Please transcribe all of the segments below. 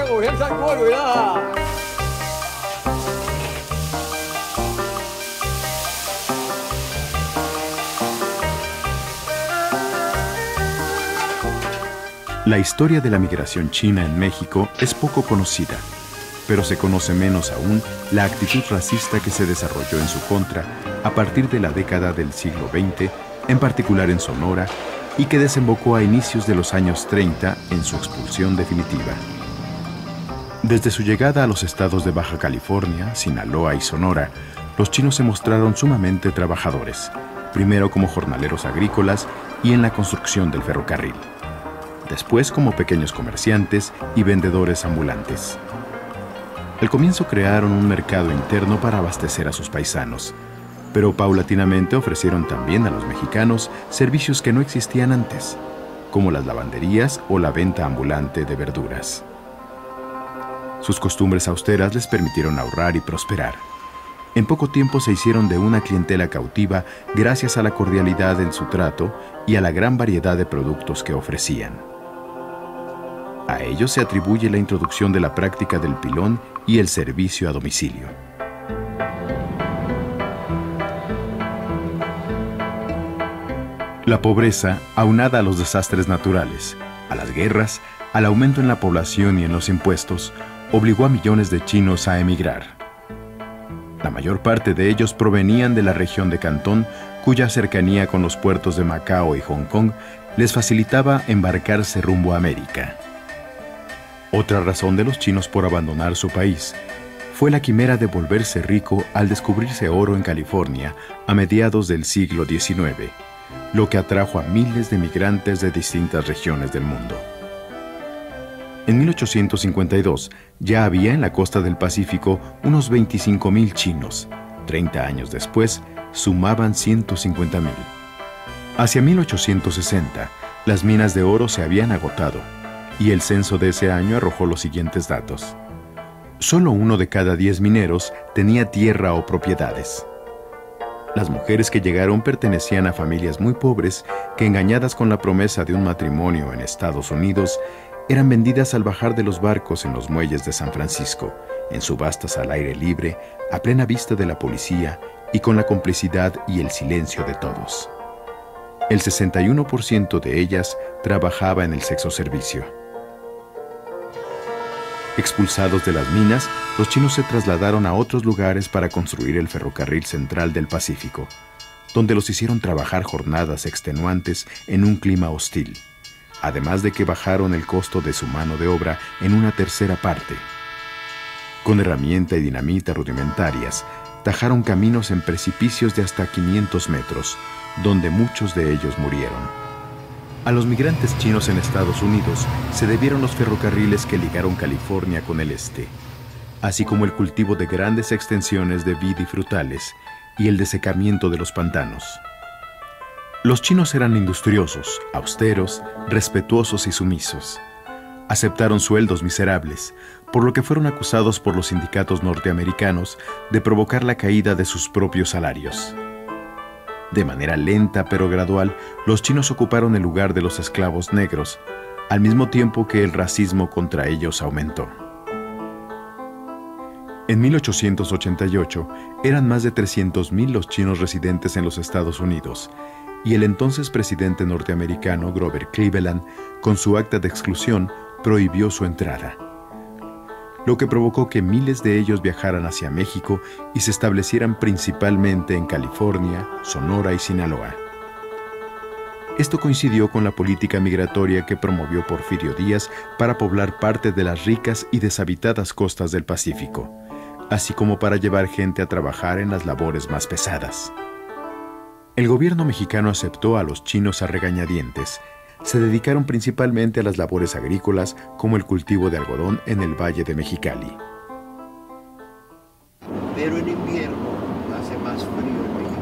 La historia de la migración china en México es poco conocida, pero se conoce menos aún la actitud racista que se desarrolló en su contra a partir de la década del siglo XX, en particular en Sonora, y que desembocó a inicios de los años 30 en su expulsión definitiva. Desde su llegada a los estados de Baja California, Sinaloa y Sonora, los chinos se mostraron sumamente trabajadores, primero como jornaleros agrícolas y en la construcción del ferrocarril, después como pequeños comerciantes y vendedores ambulantes. Al comienzo crearon un mercado interno para abastecer a sus paisanos, pero paulatinamente ofrecieron también a los mexicanos servicios que no existían antes, como las lavanderías o la venta ambulante de verduras. Sus costumbres austeras les permitieron ahorrar y prosperar. En poco tiempo se hicieron de una clientela cautiva gracias a la cordialidad en su trato y a la gran variedad de productos que ofrecían. A ellos se atribuye la introducción de la práctica del pilón y el servicio a domicilio. La pobreza, aunada a los desastres naturales, a las guerras, al aumento en la población y en los impuestos, obligó a millones de chinos a emigrar. La mayor parte de ellos provenían de la región de Cantón, cuya cercanía con los puertos de Macao y Hong Kong les facilitaba embarcarse rumbo a América. Otra razón de los chinos por abandonar su país fue la quimera de volverse rico al descubrirse oro en California a mediados del siglo XIX, lo que atrajo a miles de migrantes de distintas regiones del mundo. En 1852 ya había en la costa del Pacífico unos 25,000 chinos. 30 años después, sumaban 150,000. Hacia 1860, las minas de oro se habían agotado, y el censo de ese año arrojó los siguientes datos. Solo 1 de cada 10 mineros tenía tierra o propiedades. Las mujeres que llegaron pertenecían a familias muy pobres que, engañadas con la promesa de un matrimonio en Estados Unidos, eran vendidas al bajar de los barcos en los muelles de San Francisco, en subastas al aire libre, a plena vista de la policía y con la complicidad y el silencio de todos. El 61% de ellas trabajaba en el sexoservicio. Expulsados de las minas, los chinos se trasladaron a otros lugares para construir el ferrocarril central del Pacífico, donde los hicieron trabajar jornadas extenuantes en un clima hostil, además de que bajaron el costo de su mano de obra en una tercera parte. Con herramienta y dinamita rudimentarias, tajaron caminos en precipicios de hasta 500 metros, donde muchos de ellos murieron. A los migrantes chinos en Estados Unidos se debieron los ferrocarriles que ligaron California con el este, así como el cultivo de grandes extensiones de vid y frutales y el desecamiento de los pantanos. Los chinos eran industriosos, austeros, respetuosos y sumisos. Aceptaron sueldos miserables, por lo que fueron acusados por los sindicatos norteamericanos de provocar la caída de sus propios salarios. De manera lenta pero gradual, los chinos ocuparon el lugar de los esclavos negros, al mismo tiempo que el racismo contra ellos aumentó. En 1888, eran más de 300,000 los chinos residentes en los Estados Unidos, y el entonces presidente norteamericano Grover Cleveland, con su acta de exclusión, prohibió su entrada, lo que provocó que miles de ellos viajaran hacia México y se establecieran principalmente en California, Sonora y Sinaloa. Esto coincidió con la política migratoria que promovió Porfirio Díaz para poblar parte de las ricas y deshabitadas costas del Pacífico, así como para llevar gente a trabajar en las labores más pesadas. El gobierno mexicano aceptó a los chinos a regañadientes. Se dedicaron principalmente a las labores agrícolas, como el cultivo de algodón en el Valle de Mexicali. Pero en invierno hace más frío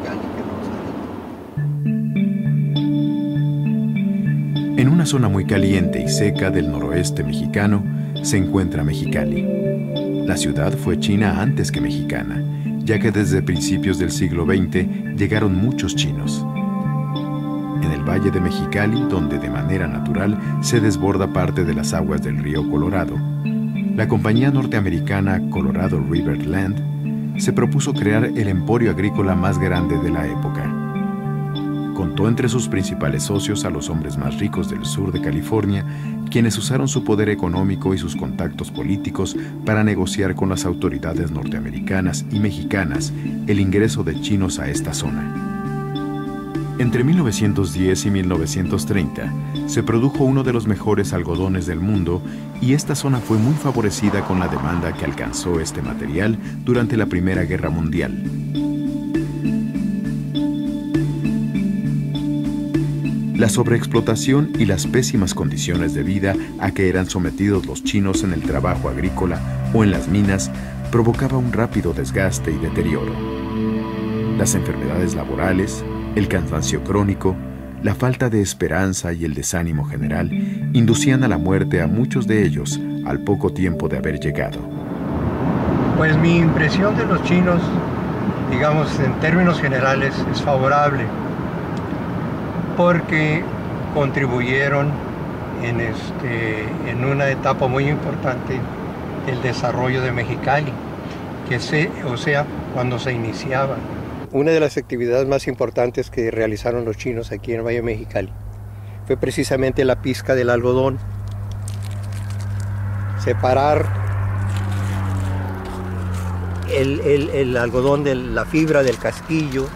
en Mexicali que en En una zona muy caliente y seca del noroeste mexicano se encuentra Mexicali. La ciudad fue china antes que mexicana, ya que desde principios del siglo XX llegaron muchos chinos. En el Valle de Mexicali, donde de manera natural se desborda parte de las aguas del río Colorado, La compañía norteamericana Colorado River Land se propuso crear el emporio agrícola más grande de la época. Contó entre sus principales socios a los hombres más ricos del sur de California, quienes usaron su poder económico y sus contactos políticos para negociar con las autoridades norteamericanas y mexicanas el ingreso de chinos a esta zona. Entre 1910 y 1930 se produjo uno de los mejores algodones del mundo y esta zona fue muy favorecida con la demanda que alcanzó este material durante la Primera Guerra Mundial. La sobreexplotación y las pésimas condiciones de vida a que eran sometidos los chinos en el trabajo agrícola o en las minas provocaba un rápido desgaste y deterioro. Las enfermedades laborales, el cansancio crónico, la falta de esperanza y el desánimo general inducían a la muerte a muchos de ellos al poco tiempo de haber llegado. Pues mi impresión de los chinos, digamos en términos generales, es favorable, porque contribuyeron en una etapa muy importante el desarrollo de Mexicali, cuando se iniciaba. Una de las actividades más importantes que realizaron los chinos aquí en el Valle de Mexicali fue precisamente la pizca del algodón. Separar el algodón de la fibra del casquillo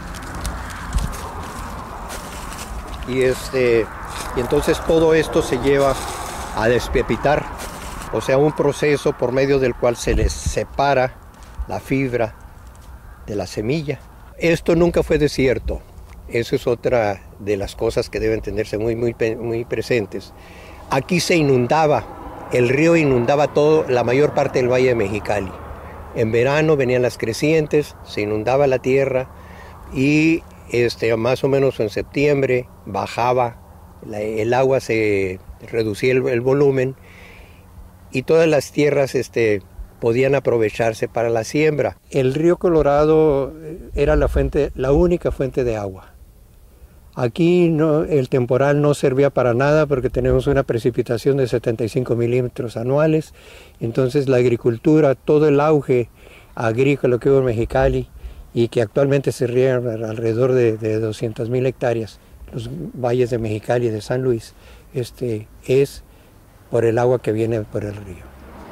y entonces todo esto se lleva a despepitar, o sea, un proceso por medio del cual se les separa la fibra de la semilla. Esto nunca fue desierto. Eso es otra de las cosas que deben tenerse muy presentes. Aquí se inundaba, el río inundaba la mayor parte del Valle de Mexicali. En verano venían las crecientes, se inundaba la tierra y más o menos en septiembre bajaba, el agua se reducía el volumen y todas las tierras podían aprovecharse para la siembra. El río Colorado era la única fuente de agua. Aquí el temporal no servía para nada porque tenemos una precipitación de 75 milímetros anuales. Entonces la agricultura, todo el auge agrícola que hubo en Mexicali y que actualmente se riega alrededor de 200,000 hectáreas, los valles de Mexicali y de San Luis, es por el agua que viene por el río.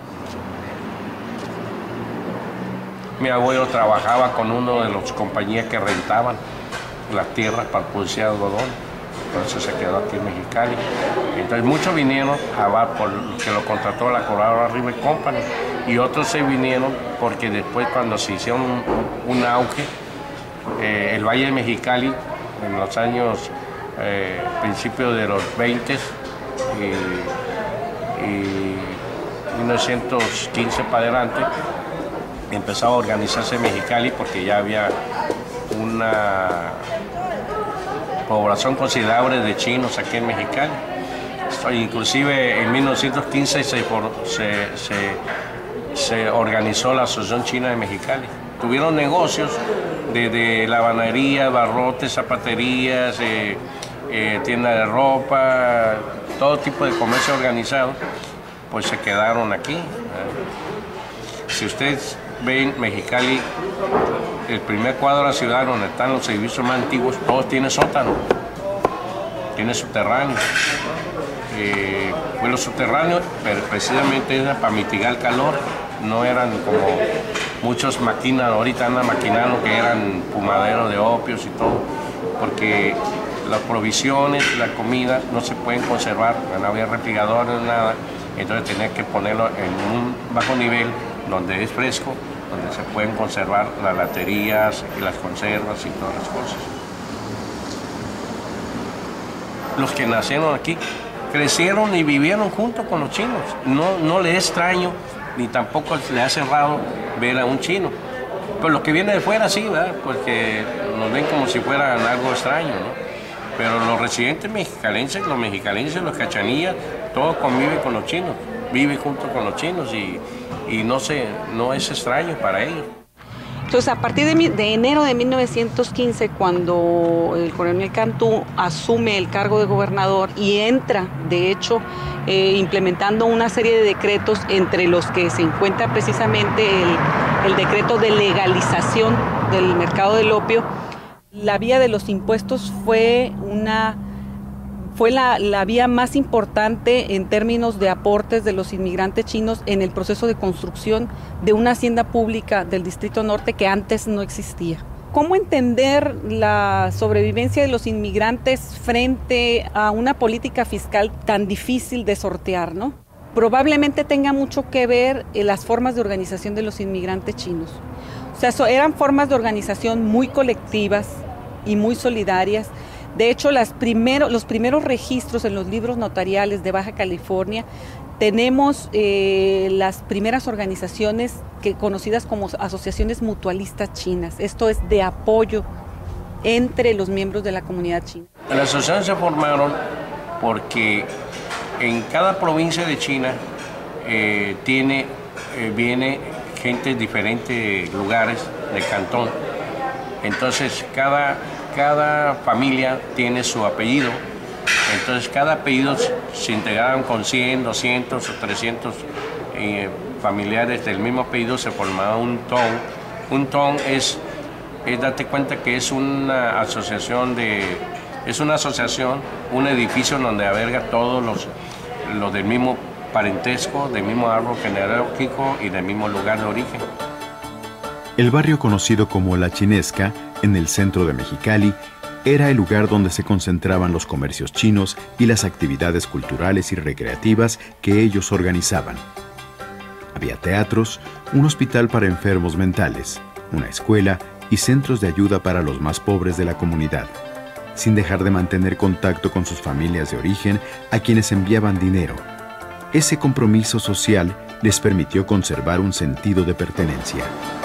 Mi abuelo trabajaba con uno de las compañías que rentaban las tierras para producir algodón, por eso se quedó aquí en Mexicali. Entonces muchos vinieron que lo contrató la Colorado River Company y otros se vinieron porque después cuando se hicieron un auge, el Valle de Mexicali en los años principios de los 20 y 1915 para adelante, empezó a organizarse Mexicali porque ya había una población considerable de chinos aquí en Mexicali. Inclusive en 1915 se organizó la Asociación China de Mexicali. Tuvieron negocios de lavandería, barrotes, zapaterías, tiendas de ropa, todo tipo de comercio organizado, pues se quedaron aquí. Si ustedes ven Mexicali, el primer cuadro de la ciudad donde están los servicios más antiguos, todos tienen sótano, tiene subterráneo. Pues los subterráneos, pero precisamente era para mitigar el calor, no eran como muchos maquinan, ahorita andan maquinando que eran fumaderos de opios y todo, porque las provisiones, la comida no se pueden conservar, no había refrigeradores, nada, entonces tenía que ponerlo en un bajo nivel donde es fresco, donde se pueden conservar las laterías y las conservas y todas las cosas. Los que nacieron aquí crecieron y vivieron junto con los chinos. No les es extraño ni tampoco les hace raro ver a un chino. Pero los que vienen de fuera sí, ¿verdad? Porque nos ven como si fueran algo extraño, ¿no? Pero los residentes mexicalenses, los cachanillas, todos conviven con los chinos, viven junto con los chinos y no es extraño para ellos. Entonces, a partir de enero de 1915, cuando el coronel Cantú asume el cargo de gobernador y entra, de hecho, implementando una serie de decretos, entre los que se encuentra precisamente el decreto de legalización del mercado del opio, la vía de los impuestos fue la vía más importante en términos de aportes de los inmigrantes chinos en el proceso de construcción de una hacienda pública del Distrito Norte que antes no existía. ¿Cómo entender la sobrevivencia de los inmigrantes frente a una política fiscal tan difícil de sortear, ¿no? Probablemente tenga mucho que ver las formas de organización de los inmigrantes chinos. O sea, eran formas de organización muy colectivas y muy solidarias. De hecho, los primeros registros en los libros notariales de Baja California, tenemos las primeras organizaciones conocidas como asociaciones mutualistas chinas. Esto es de apoyo entre los miembros de la comunidad china. Las asociaciones se formaron porque en cada provincia de China viene gente de diferentes lugares del cantón. Entonces, cada familia tiene su apellido, entonces cada apellido se integraban con 100, 200 o 300 familiares del mismo apellido, se formaba un tong. Un tong es date cuenta que es una asociación, un edificio donde alberga todos los del mismo parentesco, del mismo árbol genealógico y del mismo lugar de origen. El barrio conocido como La Chinesca, en el centro de Mexicali, era el lugar donde se concentraban los comercios chinos y las actividades culturales y recreativas que ellos organizaban. Había teatros, un hospital para enfermos mentales, una escuela y centros de ayuda para los más pobres de la comunidad, sin dejar de mantener contacto con sus familias de origen a quienes enviaban dinero. Ese compromiso social les permitió conservar un sentido de pertenencia.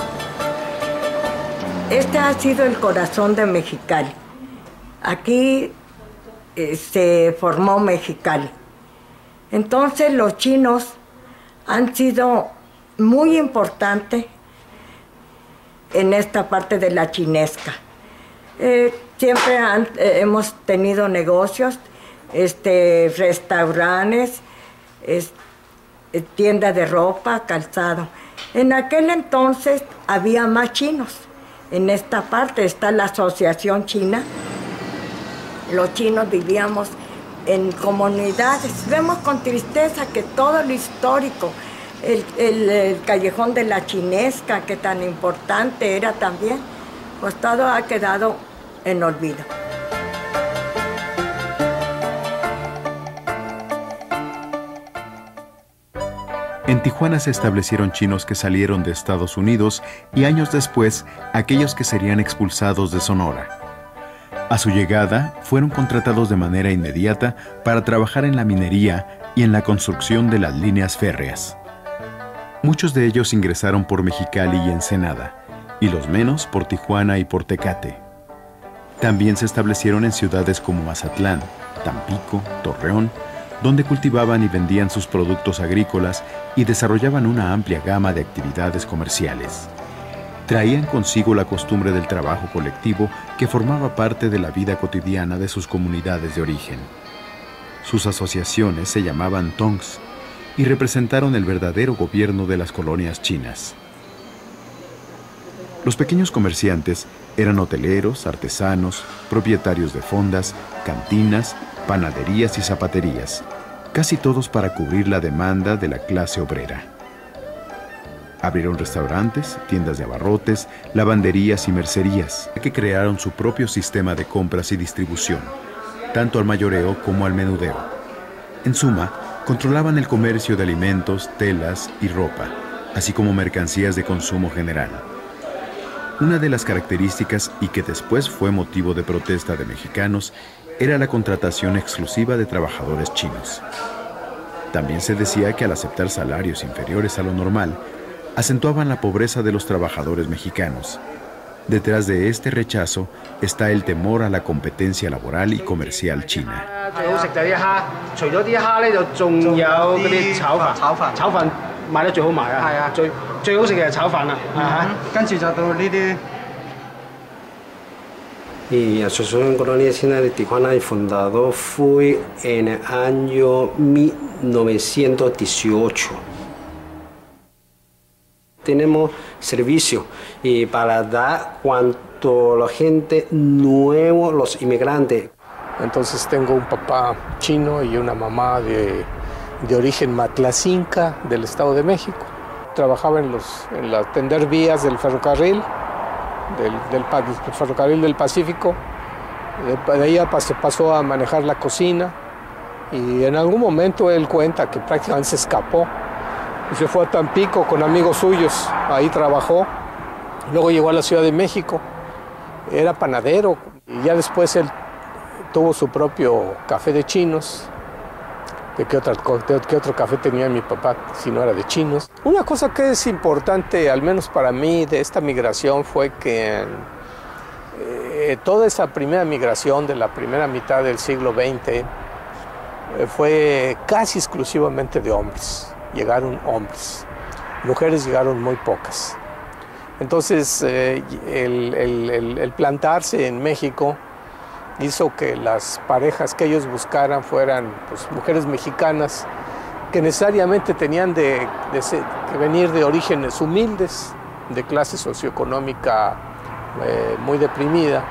Este ha sido el corazón de Mexicali. Aquí se formó Mexicali. Entonces los chinos han sido muy importantes en esta parte de La Chinesca. Siempre hemos tenido negocios, restaurantes, tiendas de ropa, calzado. En aquel entonces había más chinos. En esta parte está la Asociación China. Los chinos vivíamos en comunidades. Vemos con tristeza que todo lo histórico, el callejón de La Chinesca, que tan importante era también, pues todo ha quedado en olvido. En Tijuana se establecieron chinos que salieron de Estados Unidos y años después aquellos que serían expulsados de Sonora. A su llegada, fueron contratados de manera inmediata para trabajar en la minería y en la construcción de las líneas férreas. Muchos de ellos ingresaron por Mexicali y Ensenada, y los menos por Tijuana y por Tecate. También se establecieron en ciudades como Mazatlán, Tampico, Torreón, donde cultivaban y vendían sus productos agrícolas y desarrollaban una amplia gama de actividades comerciales. Traían consigo la costumbre del trabajo colectivo que formaba parte de la vida cotidiana de sus comunidades de origen. Sus asociaciones se llamaban tongs y representaron el verdadero gobierno de las colonias chinas. Los pequeños comerciantes eran hoteleros, artesanos, propietarios de fondas, cantinas, panaderías y zapaterías, casi todos para cubrir la demanda de la clase obrera. Abrieron restaurantes, tiendas de abarrotes, lavanderías y mercerías, que crearon su propio sistema de compras y distribución, tanto al mayoreo como al menudeo. En suma, controlaban el comercio de alimentos, telas y ropa, así como mercancías de consumo general. Una de las características, y que después fue motivo de protesta de mexicanos, era la contratación exclusiva de trabajadores chinos. También se decía que al aceptar salarios inferiores a lo normal, acentuaban la pobreza de los trabajadores mexicanos. Detrás de este rechazo está el temor a la competencia laboral y comercial china. 最好食嘅係炒飯啦，跟住就到呢啲。 Y Asociación Colonia China de Tijuana fundado fue en el año 1918. Tenemos servicio y para dar cuanto la gente nueva, los inmigrantes. Entonces tengo un papá chino y una mamá de origen matlacinca del Estado de México. Trabajaba en tender vías del ferrocarril, del ferrocarril del Pacífico. De ahí pasó a manejar la cocina y en algún momento él cuenta que prácticamente se escapó y se fue a Tampico con amigos suyos. Ahí trabajó. Luego llegó a la Ciudad de México. Era panadero y ya después él tuvo su propio café de chinos. ¿Qué otro café tenía mi papá si no era de chinos? Una cosa que es importante, al menos para mí, de esta migración fue que toda esa primera migración de la primera mitad del siglo XX fue casi exclusivamente de hombres. Llegaron hombres. Mujeres llegaron muy pocas. Entonces, el plantarse en México hizo que las parejas que ellos buscaran fueran pues, mujeres mexicanas que necesariamente tenían que venir de orígenes humildes, de clase socioeconómica muy deprimida.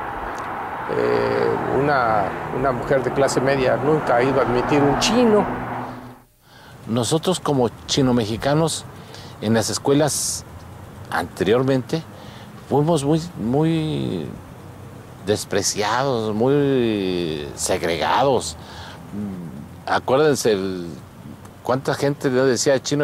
Una mujer de clase media nunca ha ido a admitir un chino. Nosotros como chino-mexicanos en las escuelas anteriormente fuimos muy despreciados, muy segregados. Acuérdense cuánta gente decía chino,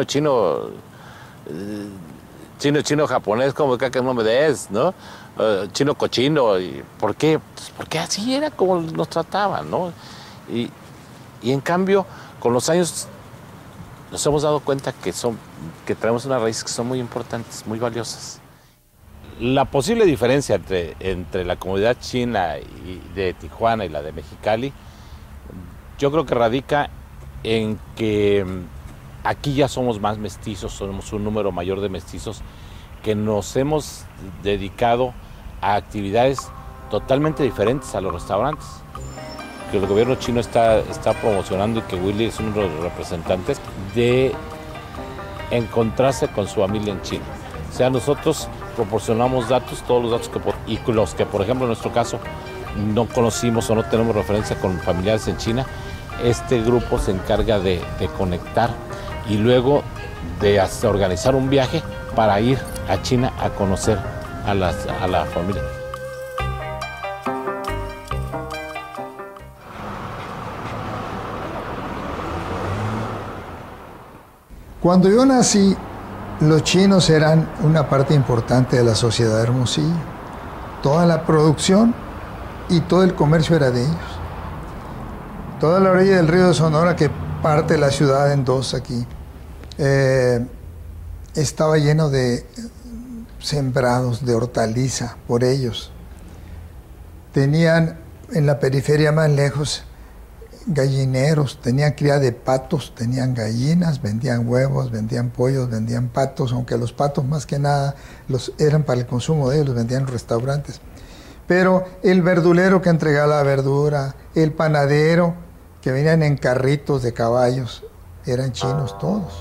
japonés, como que no me des, ¿no? Chino cochino. ¿Por qué? Pues porque así era como nos trataban, ¿no? Y en cambio, con los años nos hemos dado cuenta que traemos unas raíces que son muy importantes, muy valiosas. La posible diferencia entre la comunidad china de Tijuana y la de Mexicali, yo creo que radica en que aquí ya somos más mestizos, somos un número mayor de mestizos que nos hemos dedicado a actividades totalmente diferentes a los restaurantes. Que el gobierno chino está promocionando y que Willy es uno de los representantes de encontrarse con su familia en China. O sea, nosotros proporcionamos datos, todos los datos y los que, por ejemplo, en nuestro caso, no conocimos o no tenemos referencia con familiares en China, este grupo se encarga de conectar y luego de organizar un viaje para ir a China a conocer a la familia. Cuando yo nací, los chinos eran una parte importante de la sociedad de Hermosillo. Toda la producción y todo el comercio era de ellos. Toda la orilla del río de Sonora, que parte la ciudad en dos aquí, estaba lleno de sembrados de hortaliza por ellos. Tenían en la periferia más lejos gallineros, tenían cría de patos, tenían gallinas, vendían huevos, vendían pollos, vendían patos, aunque los patos más que nada eran para el consumo de ellos, los vendían en restaurantes. Pero el verdulero que entregaba la verdura, el panadero que venían en carritos de caballos, eran chinos todos.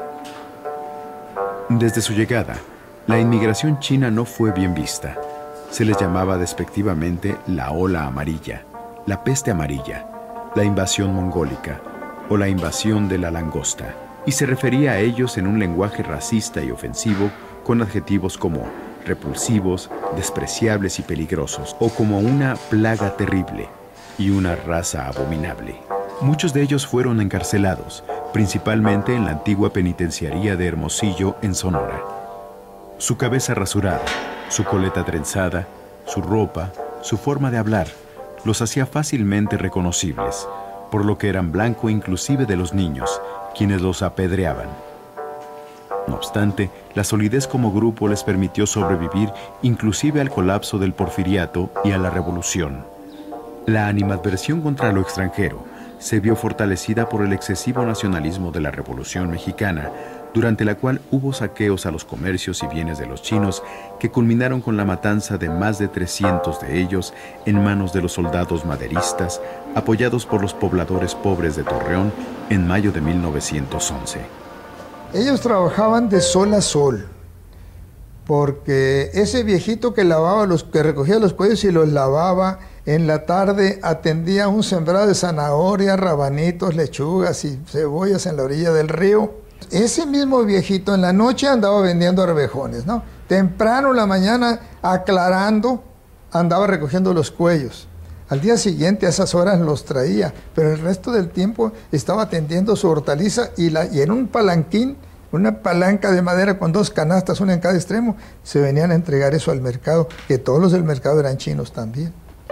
Desde su llegada, la inmigración china no fue bien vista. Se les llamaba despectivamente la ola amarilla, la peste amarilla, la invasión mongólica o la invasión de la langosta, y se refería a ellos en un lenguaje racista y ofensivo con adjetivos como repulsivos, despreciables y peligrosos, o como una plaga terrible y una raza abominable. Muchos de ellos fueron encarcelados, principalmente en la antigua penitenciaría de Hermosillo, en Sonora. Su cabeza rasurada, su coleta trenzada, su ropa, su forma de hablar, los hacía fácilmente reconocibles, por lo que eran blanco inclusive de los niños, quienes los apedreaban. No obstante, la solidez como grupo les permitió sobrevivir inclusive al colapso del porfiriato y a la revolución. La animadversión contra lo extranjero se vio fortalecida por el excesivo nacionalismo de la Revolución Mexicana, durante la cual hubo saqueos a los comercios y bienes de los chinos que culminaron con la matanza de más de 300 de ellos en manos de los soldados maderistas, apoyados por los pobladores pobres de Torreón en mayo de 1911. Ellos trabajaban de sol a sol, porque ese viejito que recogía los cuellos y los lavaba, en la tarde atendía un sembrado de zanahorias, rabanitos, lechugas y cebollas en la orilla del río. Ese mismo viejito en la noche andaba vendiendo arvejones, ¿no? Temprano en la mañana, aclarando, andaba recogiendo los cuellos. Al día siguiente a esas horas los traía, pero el resto del tiempo estaba atendiendo su hortaliza y en un palanquín, una palanca de madera con 2 canastas, una en cada extremo, se venían a entregar eso al mercado, que todos los del mercado eran chinos también.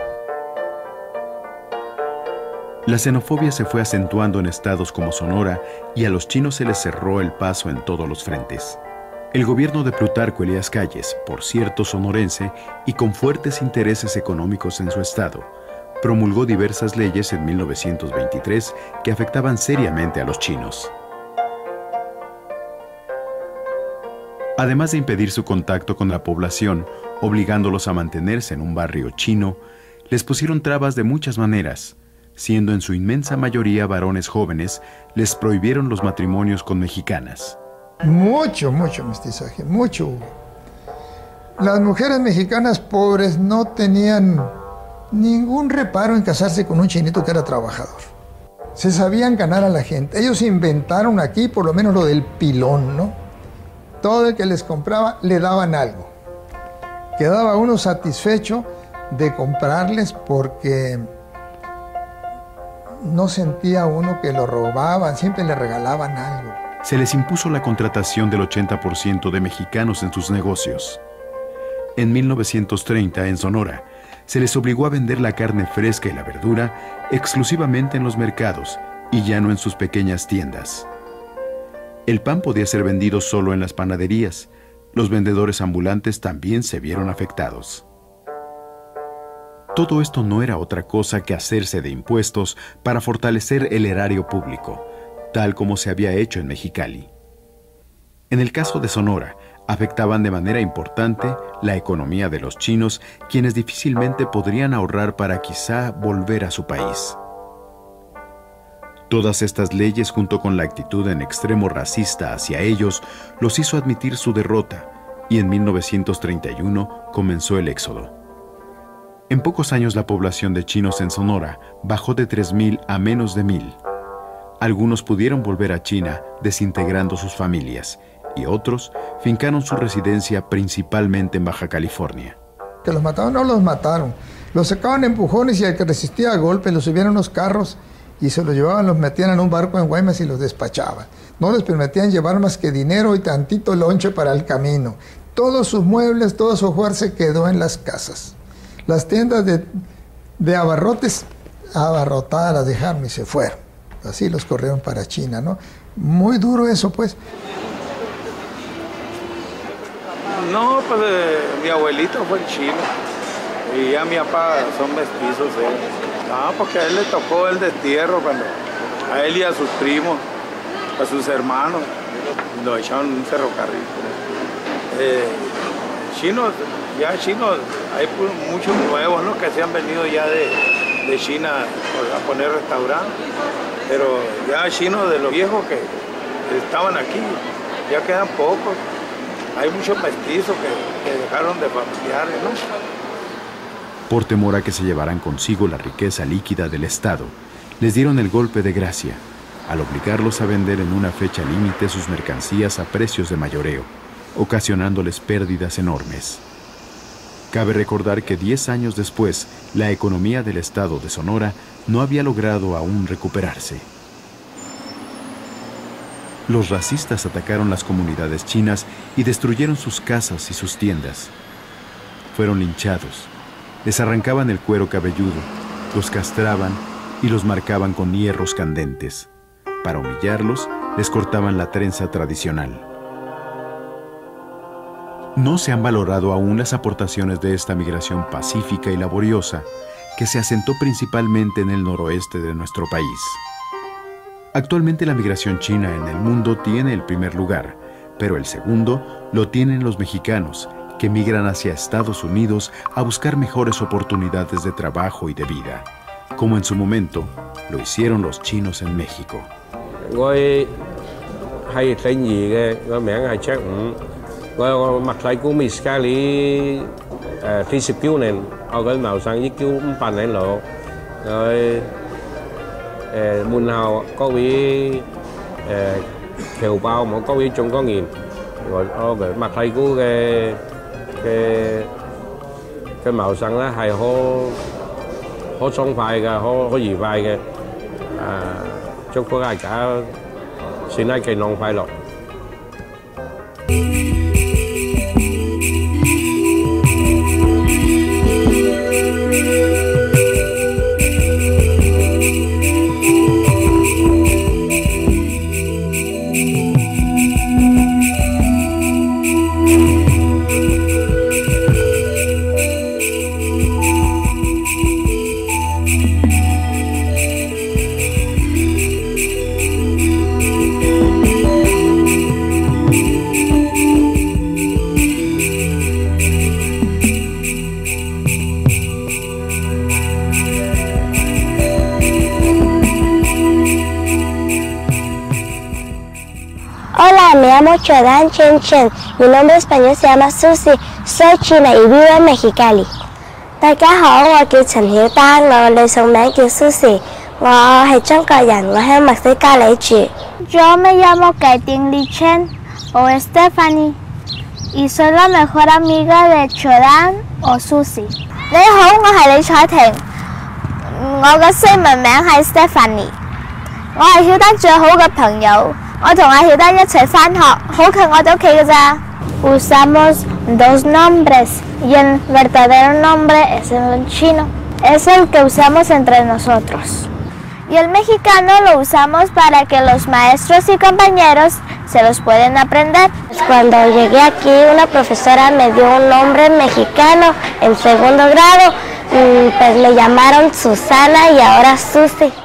La xenofobia se fue acentuando en estados como Sonora y a los chinos se les cerró el paso en todos los frentes. El gobierno de Plutarco Elías Calles, por cierto sonorense y con fuertes intereses económicos en su estado, promulgó diversas leyes en 1923 que afectaban seriamente a los chinos. Además de impedir su contacto con la población, obligándolos a mantenerse en un barrio chino, les pusieron trabas de muchas maneras. Siendo en su inmensa mayoría varones jóvenes, les prohibieron los matrimonios con mexicanas. Mucho mestizaje, mucho hubo. Las mujeres mexicanas pobres no tenían ningún reparo en casarse con un chinito que era trabajador. Se sabían ganar a la gente. Ellos inventaron aquí por lo menos lo del pilón, ¿no? Todo el que les compraba le daban algo. Quedaba uno satisfecho de comprarles porque no sentía uno que lo robaban, siempre le regalaban algo. Se les impuso la contratación del 80% de mexicanos en sus negocios. En 1930, en Sonora, se les obligó a vender la carne fresca y la verdura exclusivamente en los mercados y ya no en sus pequeñas tiendas. El pan podía ser vendido solo en las panaderías. Los vendedores ambulantes también se vieron afectados. Todo esto no era otra cosa que hacerse de impuestos para fortalecer el erario público, tal como se había hecho en Mexicali. En el caso de Sonora, afectaban de manera importante la economía de los chinos, quienes difícilmente podrían ahorrar para quizá volver a su país. Todas estas leyes, junto con la actitud en extremo racista hacia ellos, los hizo admitir su derrota, y en 1931 comenzó el éxodo. En pocos años la población de chinos en Sonora bajó de 3,000 a menos de 1,000. Algunos pudieron volver a China desintegrando sus familias y otros fincaron su residencia principalmente en Baja California. Que los mataron, no los mataron. Los sacaban empujones y al que resistía a golpes los subían a unos carros y se los llevaban, los metían en un barco en Guaymas y los despachaban. No les permitían llevar más que dinero y tantito lonche para el camino. Todos sus muebles, todo su hogar se quedó en las casas. Las tiendas de abarrotes, abarrotadas las dejaron y se fueron. Así los corrieron para China, ¿no? Muy duro eso, pues. No, pues mi abuelito fue el chino y ya mi papá son mestizos. Porque a él le tocó el destierro cuando a él y a sus primos, a sus hermanos, lo echaron en un ferrocarril. Chinos, hay muchos nuevos, ¿no? Que se han venido ya de China a poner restaurantes, pero ya chinos de los viejos que estaban aquí, ya quedan pocos. Hay muchos mestizos que dejaron de familiares, ¿no? Por temor a que se llevaran consigo la riqueza líquida del Estado, les dieron el golpe de gracia, al obligarlos a vender en una fecha límite sus mercancías a precios de mayoreo, ocasionándoles pérdidas enormes. Cabe recordar que 10 años después, la economía del estado de Sonora no había logrado aún recuperarse. Los racistas atacaron las comunidades chinas y destruyeron sus casas y sus tiendas. Fueron linchados, les arrancaban el cuero cabelludo, los castraban y los marcaban con hierros candentes. Para humillarlos, les cortaban la trenza tradicional. No se han valorado aún las aportaciones de esta migración pacífica y laboriosa que se asentó principalmente en el noroeste de nuestro país. Actualmente la migración china en el mundo tiene el primer lugar, pero el segundo lo tienen los mexicanos, que migran hacia Estados Unidos a buscar mejores oportunidades de trabajo y de vida, como en su momento lo hicieron los chinos en México. 係姓余嘅，個名係卓五。我墨西哥米斯卡里40年，我個謀生已經586。佢門後嗰位僑胞冇嗰位中國人，我個墨西哥嘅謀生咧係好爽快嘅，好愉快嘅。祝福大家！ 先係健康快樂。 Hola, me llamo Chodan Chen Chen. Mi nombre español se llama Susi. Soy china y vivo en Mexicali. 大家好，我叫陳曉丹，我女送名叫 Susi。我係中國人，我喺墨西哥裏住。Yo me llamo Kaitin Li Chen o Stephanie y soy la mejor amiga de Chodan o Susi。你好，我係李彩婷，我嘅英文名係 Stephanie。我係曉丹最好嘅朋友。 我同阿曉丹一齊返學，好近我哋屋企㗎咋。Usamos dos nombres y el verdadero nombre es el chino. Es el que usamos entre nosotros. Y el mexicano lo usamos para que los maestros y compañeros se los pueden aprender. Cuando llegué aquí, una profesora me dio un nombre mexicano en segundo grado. Pues me llamaron Susana y ahora Susi.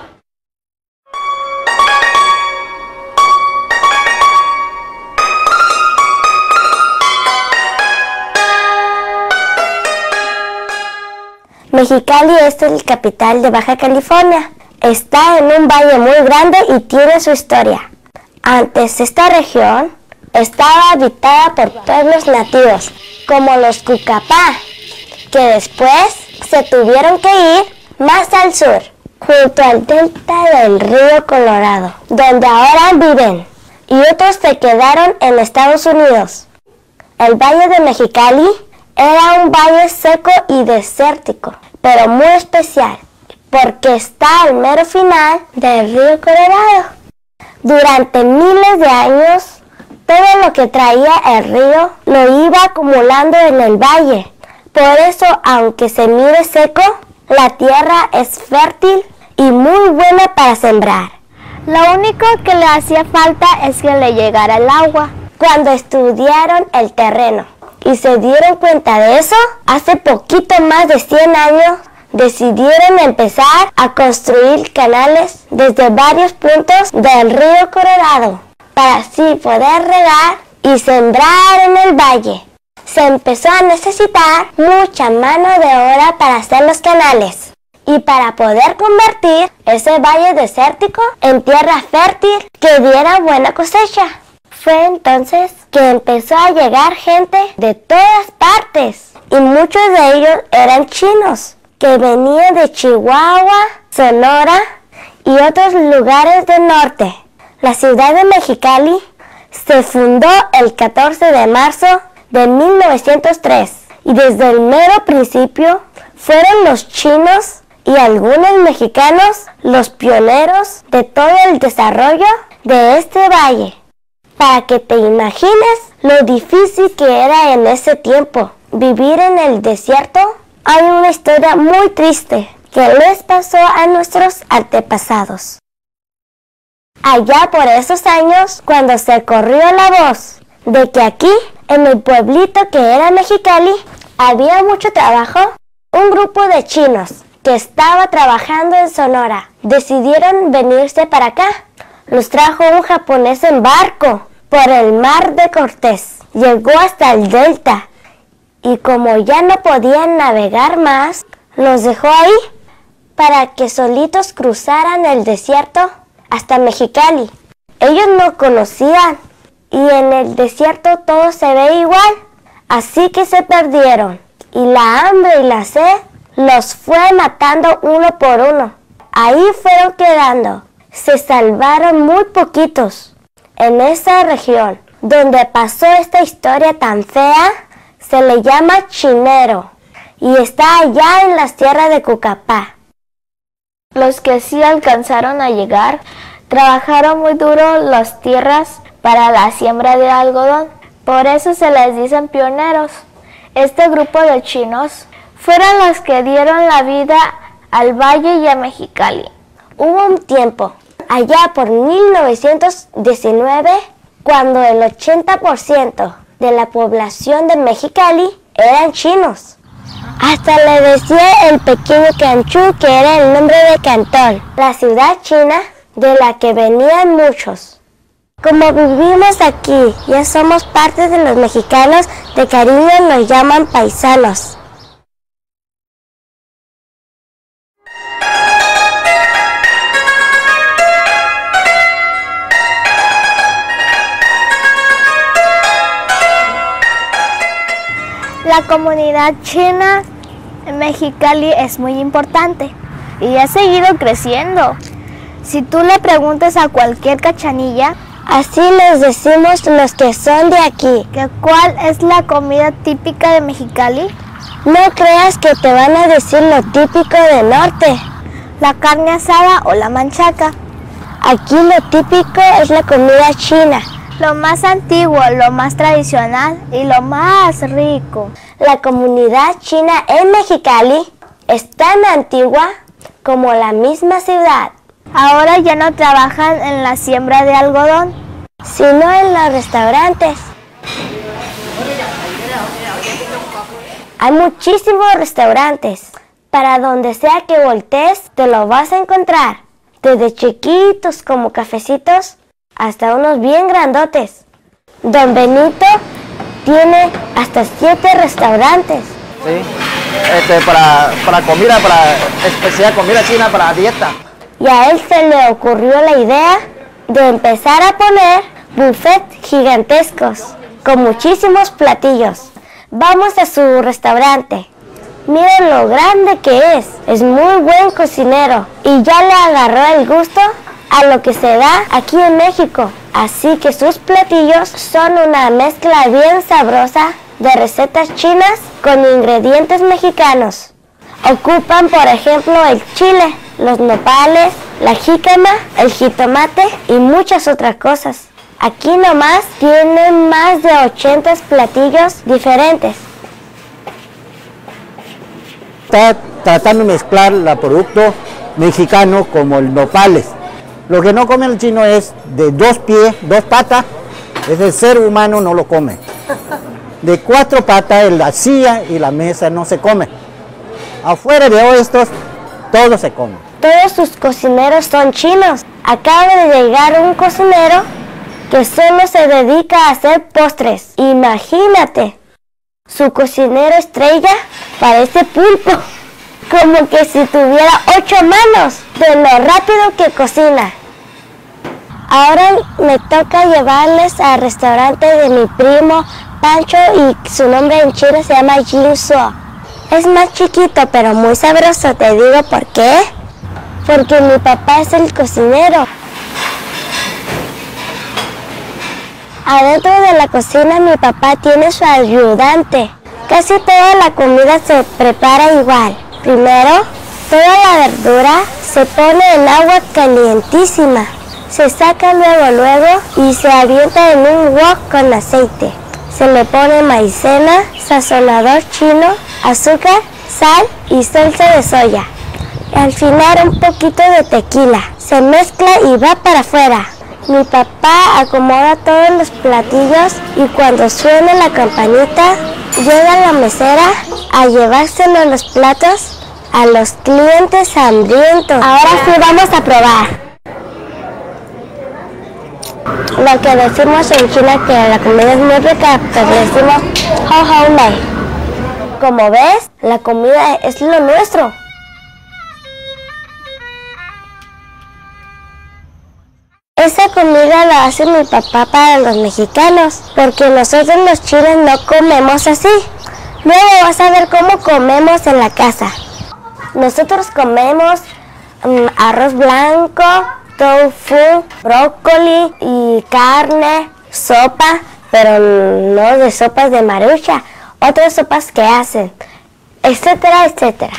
Mexicali es el capital de Baja California. Está en un valle muy grande y tiene su historia. Antes esta región estaba habitada por pueblos nativos, como los Cucapá, que después se tuvieron que ir más al sur, junto al delta del río Colorado, donde ahora viven, y otros se quedaron en Estados Unidos. El valle de Mexicali era un valle seco y desértico, pero muy especial, porque está al mero final del río Colorado. Durante miles de años, todo lo que traía el río lo iba acumulando en el valle. Por eso, aunque se mire seco, la tierra es fértil y muy buena para sembrar. Lo único que le hacía falta es que le llegara el agua. Cuando estudiaron el terreno y se dieron cuenta de eso, hace poquito más de 100 años, decidieron empezar a construir canales desde varios puntos del río Colorado para así poder regar y sembrar en el valle. Se empezó a necesitar mucha mano de obra para hacer los canales y para poder convertir ese valle desértico en tierra fértil que diera buena cosecha. Fue entonces que empezó a llegar gente de todas partes y muchos de ellos eran chinos que venían de Chihuahua, Sonora y otros lugares del norte. La ciudad de Mexicali se fundó el 14 de marzo de 1903 y desde el mero principio fueron los chinos y algunos mexicanos los pioneros de todo el desarrollo de este valle. Para que te imagines lo difícil que era en ese tiempo vivir en el desierto, hay una historia muy triste que les pasó a nuestros antepasados. Allá por esos años, cuando se corrió la voz de que aquí, en el pueblito que era Mexicali, había mucho trabajo, un grupo de chinos que estaba trabajando en Sonora decidieron venirse para acá. Los trajo un japonés en barco por el mar de Cortés. Llegó hasta el delta y como ya no podían navegar más, los dejó ahí para que solitos cruzaran el desierto hasta Mexicali. Ellos no conocían y en el desierto todo se ve igual, así que se perdieron y la hambre y la sed los fue matando uno por uno. Ahí fueron quedando, se salvaron muy poquitos. En esa región donde pasó esta historia tan fea, se le llama Chinero y está allá en las tierras de Cucapá. Los que sí alcanzaron a llegar, trabajaron muy duro las tierras para la siembra de algodón, por eso se les dicen pioneros. Este grupo de chinos fueron los que dieron la vida al Valle y a Mexicali. Hubo un tiempo, allá por 1919, cuando el 80% de la población de Mexicali eran chinos. Hasta le decía el pequeño Canchú, que era el nombre de Cantón, la ciudad china de la que venían muchos. Como vivimos aquí, ya somos parte de los mexicanos, de cariño nos llaman paisanos. La comunidad china en Mexicali es muy importante y ha seguido creciendo. Si tú le preguntas a cualquier cachanilla, así les decimos los que son de aquí, que ¿cuál es la comida típica de Mexicali? No creas que te van a decir lo típico del norte. La carne asada o la manchaca. Aquí lo típico es la comida china. Lo más antiguo, lo más tradicional y lo más rico. La comunidad china en Mexicali es tan antigua como la misma ciudad. Ahora ya no trabajan en la siembra de algodón, sino en los restaurantes. Hay muchísimos restaurantes. Para donde sea que voltees, te lo vas a encontrar. Desde chiquitos como cafecitos hasta unos bien grandotes. Don Benito tiene hasta 7 restaurantes. Sí, para comida, especial comida china para dieta. Y a él se le ocurrió la idea de empezar a poner buffets gigantescos con muchísimos platillos. Vamos a su restaurante. Miren lo grande que es muy buen cocinero y ya le agarró el gusto a lo que se da aquí en México. Así que sus platillos son una mezcla bien sabrosa de recetas chinas con ingredientes mexicanos. Ocupan, por ejemplo, el chile, los nopales, la jícama, el jitomate y muchas otras cosas. Aquí nomás tienen más de 80 platillos diferentes. Está tratando de mezclar el producto mexicano como el nopales. Lo que no come el chino es de 2 pies, 2 patas, es el ser humano no lo come. De 4 patas, la silla y la mesa no se come. Afuera de estos, todo se come. Todos sus cocineros son chinos. Acaba de llegar un cocinero que solo se dedica a hacer postres. Imagínate, su cocinero estrella parece pulpo, como que si tuviera 8 manos, de lo rápido que cocina. Ahora me toca llevarles al restaurante de mi primo Pancho y su nombre en chino se llama Jin Suo. Es más chiquito pero muy sabroso, te digo por qué. Porque mi papá es el cocinero. Adentro de la cocina mi papá tiene su ayudante. Casi toda la comida se prepara igual. Primero, toda la verdura se pone en agua calientísima. Se saca luego y se avienta en un wok con aceite. Se le pone maicena, sazonador chino, azúcar, sal y salsa de soya. Al final un poquito de tequila. Se mezcla y va para afuera. Mi papá acomoda todos los platillos y cuando suena la campanita, llega la mesera a llevárselo los platos a los clientes hambrientos. Ahora sí vamos a probar. Lo que decimos en China que la comida es muy rica, pues decimos hao hao nei. Como ves, la comida es lo nuestro. Esa comida la hace mi papá para los mexicanos, porque nosotros los chinos no comemos así. Luego vas a ver cómo comemos en la casa. Nosotros comemos arroz blanco, tofu, brócoli y carne, sopa, pero no de sopas de marucha, otras sopas que hacen, etcétera, etcétera.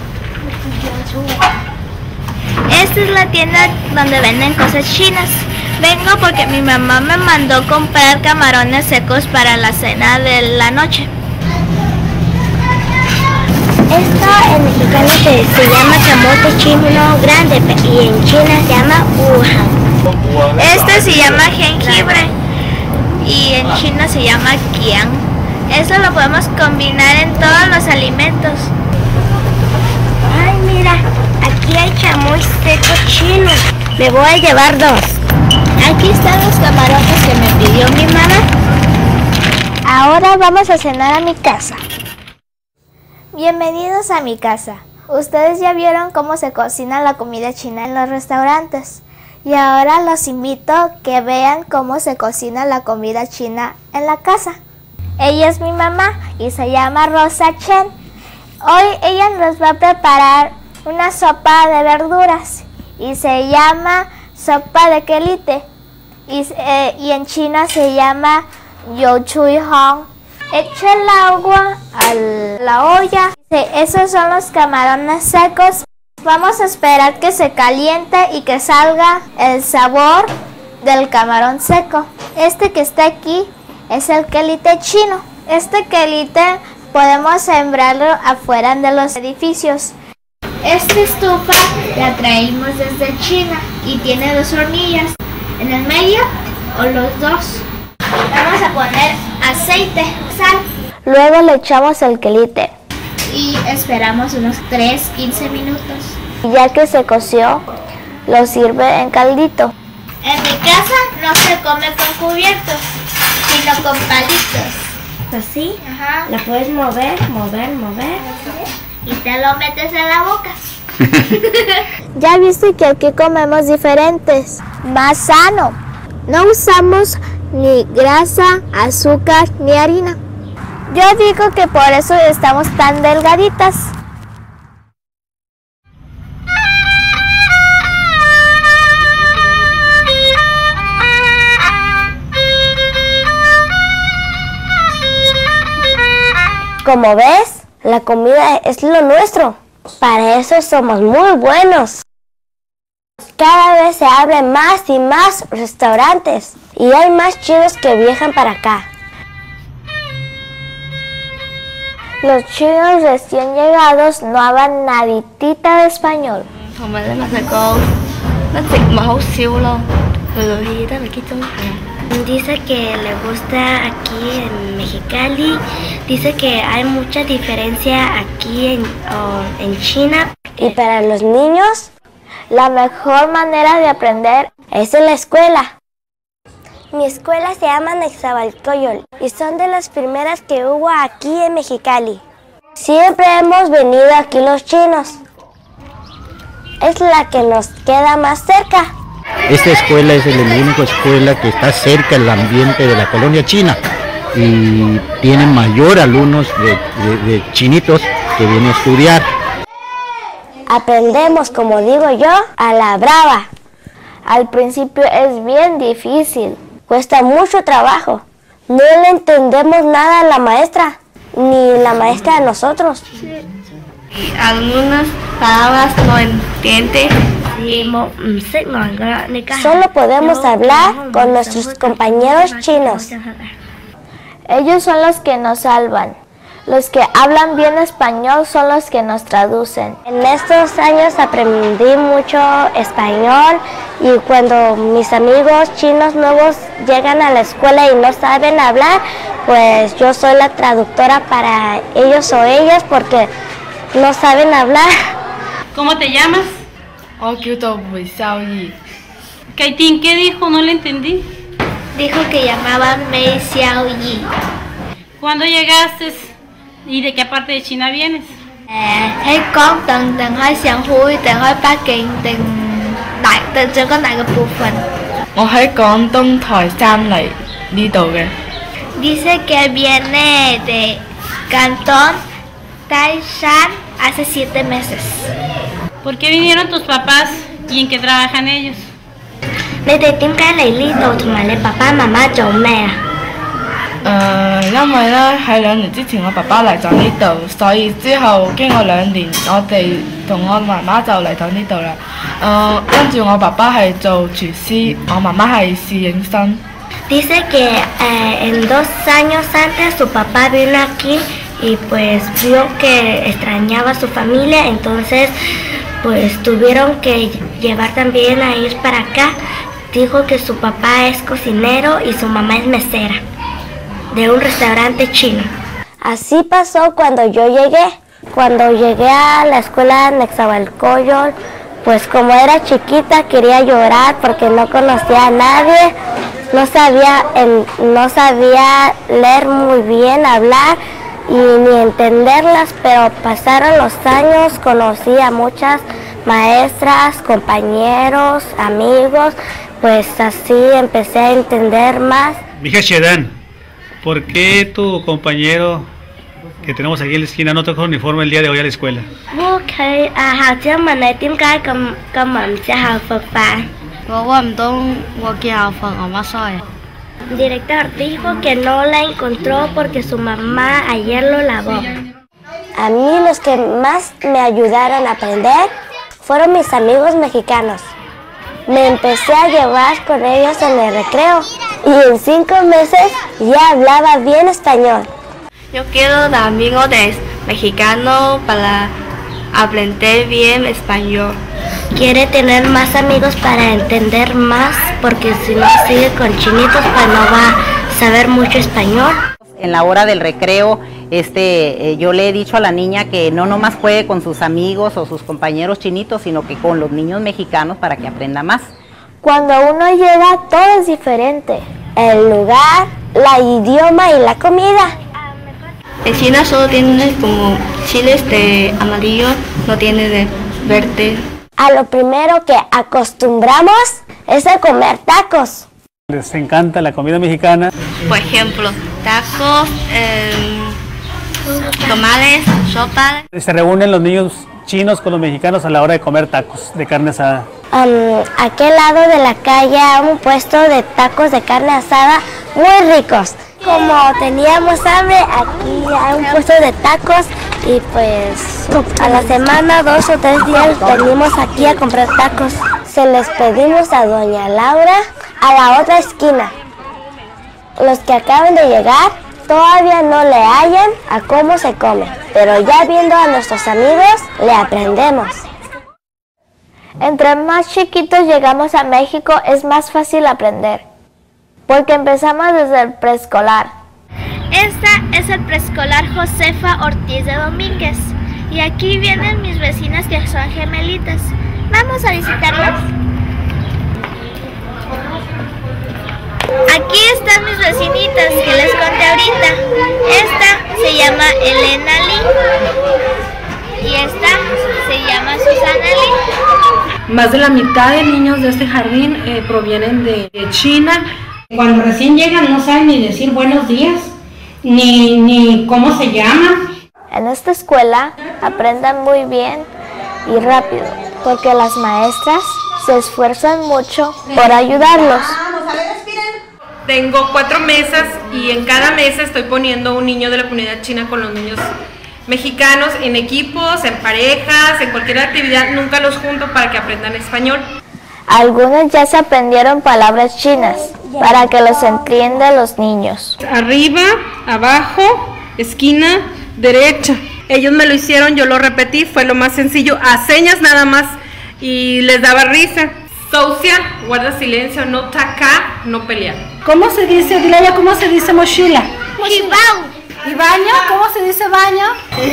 Esta es la tienda donde venden cosas chinas. Vengo porque mi mamá me mandó comprar camarones secos para la cena de la noche. Esto en mexicano se llama camote chino grande y en China se llama wuhan. Este se llama jengibre y en China se llama qiang. Eso lo podemos combinar en todos los alimentos. Ay, mira, aquí hay chamoy seco chino. Me voy a llevar 2. Aquí están los camarones que me pidió mi mamá. Ahora vamos a cenar a mi casa. Bienvenidos a mi casa. Ustedes ya vieron cómo se cocina la comida china en los restaurantes. Y ahora los invito a que vean cómo se cocina la comida china en la casa. Ella es mi mamá y se llama Rosa Chen. Hoy ella nos va a preparar una sopa de verduras y se llama sopa de quelite y en China se llama you chui hong. Echa el agua a la olla. Esos son los camarones secos. Vamos a esperar que se caliente y que salga el sabor del camarón seco. Este que está aquí es el quelite chino. Este quelite podemos sembrarlo afuera de los edificios. Esta estufa la traímos desde China y tiene 2 hornillas. En el medio o los 2. Vamos a poner aceite, sal. Luego le echamos el quelite. Y esperamos unos 15 minutos. Ya que se coció, lo sirve en caldito. En mi casa no se come con cubiertos, sino con palitos. Así, ajá. La puedes mover. Y te lo metes en la boca. Ya viste que aquí comemos diferentes, más sano. No usamos ni grasa, azúcar ni harina. Yo digo que por eso estamos tan delgaditas. Como ves, la comida es lo nuestro. Para eso somos muy buenos. Cada vez se abren más y más restaurantes y hay más chinos que viajan para acá. Los chinos recién llegados no hablan naditita de español. Dice que le gusta aquí en Mexicali, dice que hay mucha diferencia aquí en China. Y para los niños, la mejor manera de aprender es en la escuela. Mi escuela se llama Nexabalcoyol y son de las primeras que hubo aquí en Mexicali. Siempre hemos venido aquí los chinos. Es la que nos queda más cerca. Esta escuela es la única escuela que está cerca del ambiente de la colonia china y tiene mayor alumnos de chinitos que vienen a estudiar. Aprendemos, como digo yo, a la brava. Al principio es bien difícil, cuesta mucho trabajo. No le entendemos nada a la maestra, ni la maestra a nosotros. Sí. Algunas palabras no entiende. Solo podemos hablar con nuestros compañeros chinos. Ellos son los que nos salvan. Los que hablan bien español son los que nos traducen. En estos años aprendí mucho español y cuando mis amigos chinos nuevos llegan a la escuela y no saben hablar, pues yo soy la traductora para ellos o ellas porque no saben hablar. ¿Cómo te llamas? Kaitín, ¿qué dijo? No le entendí. Dijo que llamaban Mei Xiaoyi. ¿Cuándo llegaste y de qué parte de China vienes? Thấy con từng hơi sàng hui, từng hơi Bắc Kinh, từng chưa có đại部phận. 我喺廣東台山嚟呢度嘅。 Dice que viene de Cantón Taishan hace 7 meses. ¿Por qué vinieron tus papás y en qué trabajan ellos? Mẹ thì tiếng cái này lý đồ thì mà lấy papa mama chồng mẹ. 因為咧喺2年之前我爸爸嚟咗呢度，所以之後經過2年，我哋同我媽媽就嚟咗呢度啦。跟住我爸爸係做廚師，我媽媽係侍應生。 Dice que en 2 años antes su papá vino aquí y pues vio que extrañaba a su familia, entonces pues tuvieron que llevar también a ellos para acá. Dijo que su papá es cocinero y su mamá es mesera de un restaurante chino. Así pasó cuando yo llegué. Cuando llegué a la escuela en Nezahualcóyotl, pues como era chiquita quería llorar porque no conocía a nadie, no sabía leer muy bien, hablar y ni entenderlas, pero pasaron los años, conocí a muchas maestras, compañeros, amigos, pues así empecé a entender más. Mija Shedan, ¿por qué tu compañero que tenemos aquí en la esquina no tocó uniforme el día de hoy a la escuela? Porque học trước mình này tiếng cái cầm mầm sẽ học Phật Pháp. El director dijo que no la encontró porque su mamá ayer lo lavó. A mí los que más me ayudaron a aprender fueron mis amigos mexicanos. Me empecé a llevar con ellos en el recreo y en 5 meses ya hablaba bien español. Yo quiero amigos mexicanos para aprender bien español. Quiere tener más amigos para entender más, porque si no sigue con chinitos pues no va a saber mucho español. En la hora del recreo, yo le he dicho a la niña que no nomás juegue con sus amigos o sus compañeros chinitos, sino que con los niños mexicanos para que aprenda más. Cuando uno llega, todo es diferente. El lugar, la idioma y la comida. En China solo tiene como chiles de amarillo, no tiene de verde. A lo primero que acostumbramos es a comer tacos. Les encanta la comida mexicana. Por ejemplo, tacos, tamales, sopa. Se reúnen los niños chinos con los mexicanos a la hora de comer tacos de carne asada. A aquel lado de la calle hay un puesto de tacos de carne asada muy ricos. Como teníamos hambre, aquí hay un puesto de tacos y pues a la semana 2 o 3 días venimos aquí a comprar tacos. Se les pedimos a doña Laura a la otra esquina. Los que acaban de llegar todavía no le hallan a cómo se come, pero ya viendo a nuestros amigos le aprendemos. Entre más chiquitos llegamos a México es más fácil aprender, porque empezamos desde el preescolar. Esta es el preescolar Josefa Ortiz de Domínguez y aquí vienen mis vecinas que son gemelitas. Vamos a visitarlas. Aquí están mis vecinitas que les conté ahorita. Esta se llama Elena Lee y esta se llama Susana Lee. Más de la mitad de niños de este jardín provienen de China. Cuando recién llegan no saben ni decir buenos días, ni cómo se llaman. En esta escuela aprenden muy bien y rápido, porque las maestras se esfuerzan mucho por ayudarlos. Tengo 4 mesas y en cada mesa estoy poniendo un niño de la comunidad china con los niños mexicanos en equipos, en parejas, en cualquier actividad. Nunca los junto para que aprendan español. Algunos ya se aprendieron palabras chinas para que los entiendan los niños. Arriba, abajo, esquina, derecha. Ellos me lo hicieron, yo lo repetí, fue lo más sencillo, a señas nada más y les daba risa. Socia, guarda silencio, no taca, no pelear. ¿Cómo se dice, Glaya, cómo se dice mochila? Mochila. ¿Y baño? ¿Cómo se dice baño?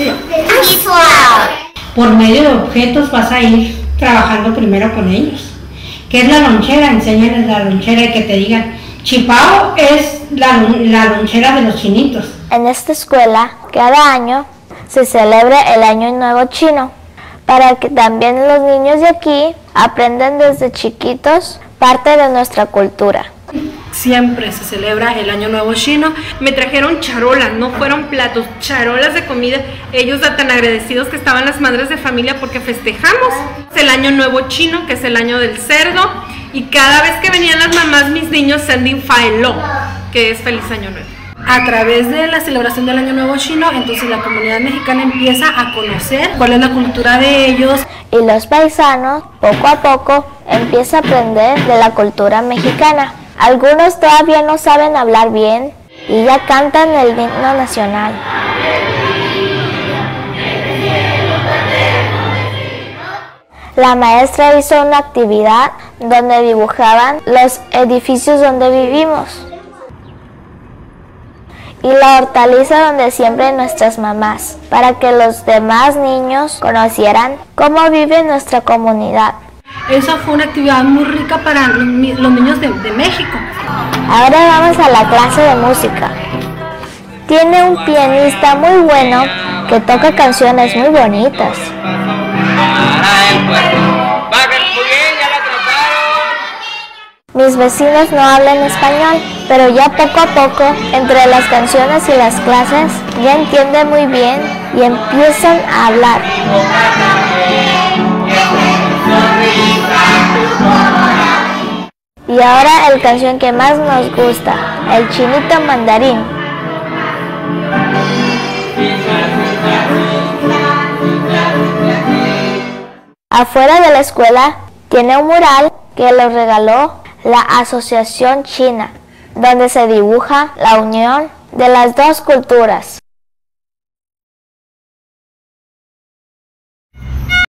Por medio de objetos vas a ir trabajando primero con ellos. ¿Qué es la lonchera? Enséñales la lonchera y que te digan Chipao es la lonchera de los chinitos. En esta escuela, cada año se celebra el Año Nuevo Chino, para que también los niños de aquí aprendan desde chiquitos parte de nuestra cultura. Siempre se celebra el Año Nuevo Chino. Me trajeron charolas, no fueron platos, charolas de comida. Ellos tan agradecidos que estaban las madres de familia porque festejamos el Año Nuevo Chino, que es el año del cerdo. Y cada vez que venían las mamás, mis niños sending faelo, que es Feliz Año Nuevo. A través de la celebración del Año Nuevo Chino, entonces la comunidad mexicana empieza a conocer cuál es la cultura de ellos. Y los paisanos, poco a poco, empiezan a aprender de la cultura mexicana. Algunos todavía no saben hablar bien y ya cantan el himno nacional. La maestra hizo una actividad donde dibujaban los edificios donde vivimos y la hortaliza donde siembran nuestras mamás, para que los demás niños conocieran cómo vive nuestra comunidad. Esa fue una actividad muy rica para los niños de México. Ahora vamos a la clase de música. Tiene un pianista muy bueno que toca canciones muy bonitas. Mis vecinos no hablan español, pero ya poco a poco, entre las canciones y las clases, ya entienden muy bien y empiezan a hablar. Y ahora la canción que más nos gusta, El Chinito Mandarín. Afuera de la escuela tiene un mural que lo regaló la Asociación China, donde se dibuja la unión de las dos culturas.